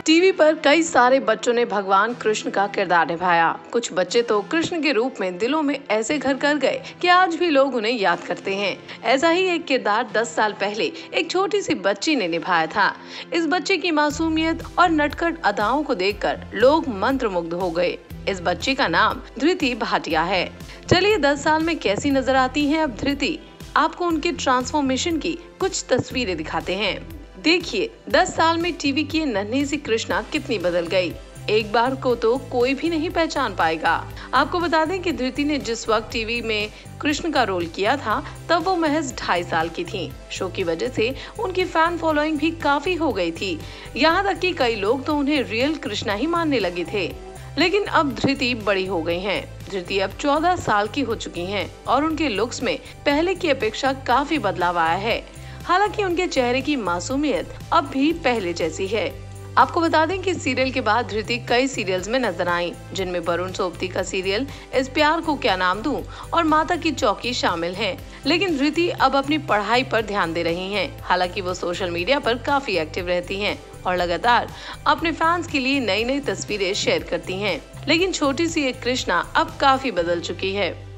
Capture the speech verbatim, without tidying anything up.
TV पर कई सारे बच्चों ने भगवान कृष्ण का किरदार निभाया। कुछ बच्चे तो कृष्ण के रूप में दिलों में ऐसे घर कर गए कि आज भी लोग उन्हें याद करते हैं। ऐसा ही एक किरदार दस साल पहले एक छोटी सी बच्ची ने निभाया था। इस बच्चे की मासूमियत और नटखट अदाओं को देखकर लोग मंत्रमुग्ध हो गए। इस बच्ची का नाम धृति भाटिया है। चलिए दस साल में कैसी नजर आती हैं अब धृति, आपको उनके ट्रांसफॉर्मेशन की कुछ तस्वीरें दिखाते हैं। देखिए दस साल में टीवी की नन्ही सी कृष्णा कितनी बदल गई। एक बार को तो कोई भी नहीं पहचान पाएगा। आपको बता दें कि धृति ने जिस वक्त टीवी में कृष्ण का रोल किया था तब वो महज ढाई साल की थी। शो की वजह से उनकी फैन फॉलोइंग भी काफी हो गई थी। यहाँ तक कि कई लोग तो उन्हें रियल कृष्णा ही मानने लगे थे। लेकिन अब धृति बड़ी हो गई हैं। धृति अब चौदह साल की हो चुकी हैं और उनके लुक्स में पहले की अपेक्षा काफी बदलाव आया है। हालांकि उनके चेहरे की मासूमियत अब भी पहले जैसी है। आपको बता दें कि सीरियल के बाद धृति कई सीरियल्स में नजर आई, जिनमें वरुण सोबती का सीरियल इस प्यार को क्या नाम दूं और माता की चौकी शामिल हैं। लेकिन धृति अब अपनी पढ़ाई पर ध्यान दे रही हैं। हालांकि वो सोशल मीडिया पर काफी एक्टिव रहती हैं और लगातार अपने फैंस के लिए नई नई तस्वीरें शेयर करती हैं। लेकिन छोटी सी एक कृष्णा अब काफी बदल चुकी है।